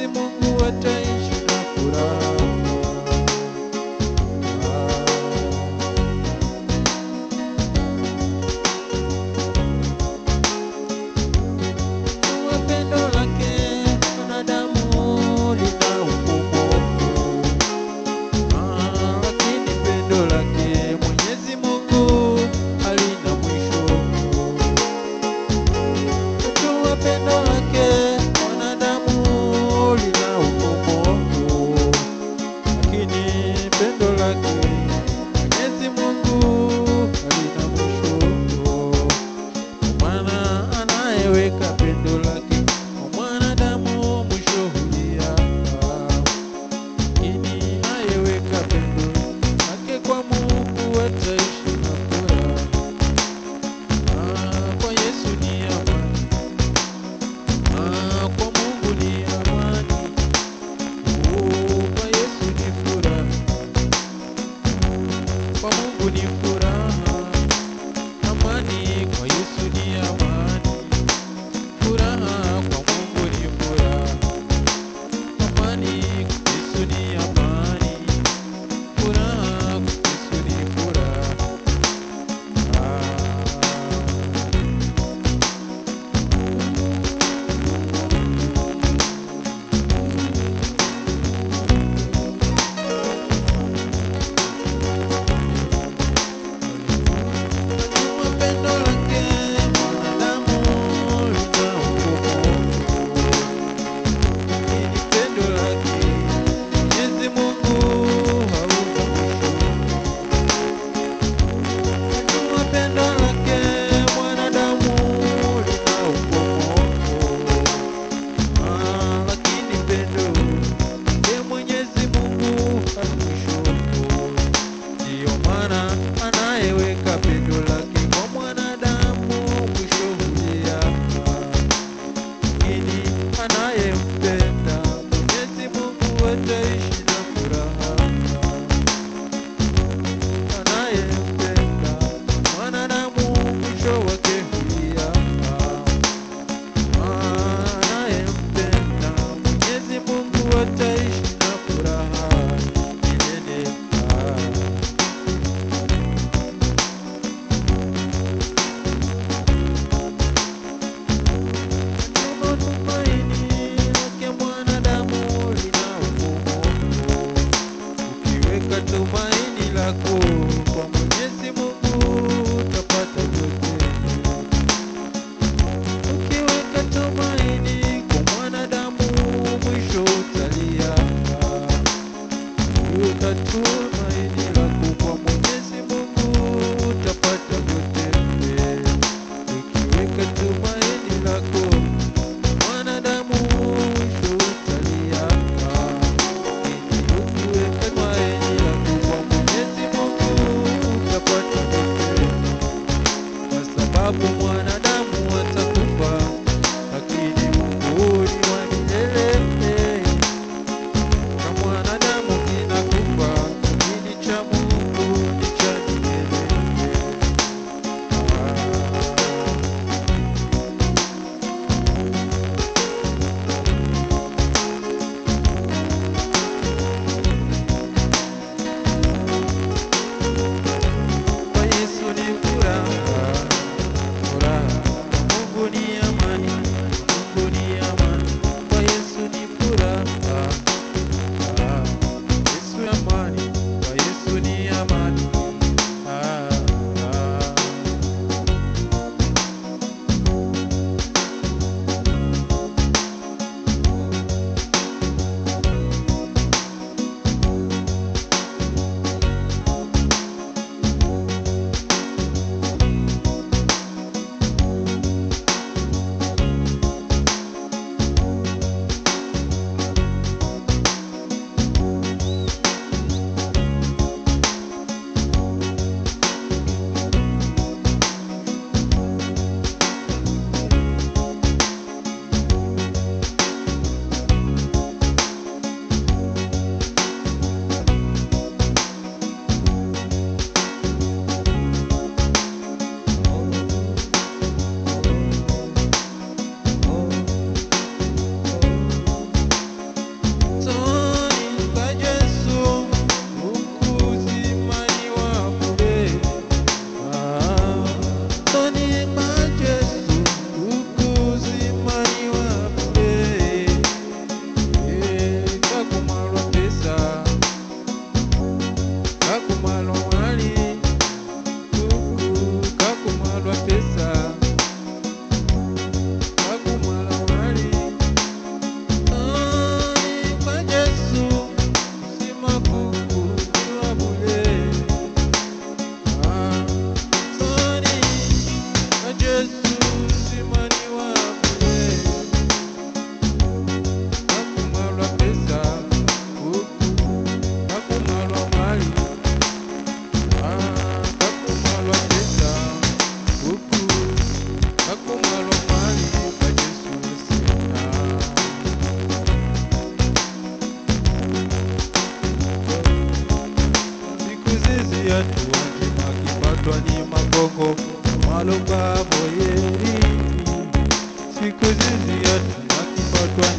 Mwenyezi Mungu ataishi na furaha. Pendo lake wanadamu lina ukomo, lakini pendo lake Mwenyezi Mungu halina mwisho. Jua pendo lake wanadamu lina ukomo, lakini pendo lake Mwenyezi Mungu halina mwisho. Maana anayeweka pendo lake kwa mwanadamu mwisho huliapa, lakini anayeweka pendo lake kwa Mungu ataishi na furaha. Kwa Yesu ni amani, kwa Mungu ni amani. Kwa Yesu ni furaha, kwa Mungu ni furaha. Amani kwa Yesu ni amani, furaha kwa Mungu ni furaha. Amani kwa Yesu ni amani, furaha kwa Yesu ni furaha. Pendo lake mwanadamu lina ukomo, lakini pendo lake Mwenyezi Mungu hauna mwisho. Pendo lake mwanadamu lina ukomo, lakini pendo lake Mwenyezi Mungu halina mwisho. Ndiyo maana anayeweka pendo lake kwa mwanadamu mwisho huliapa, lakini anayempenda Mwenyezi Mungu ataishi na furaha. Anayempenda mwanadamu mwisho wake huliapa, anayempenda Mwenyezi Mungu ataishi na furaha milele. Matumaini balomba boyeri siku zizi ya tunakifatwa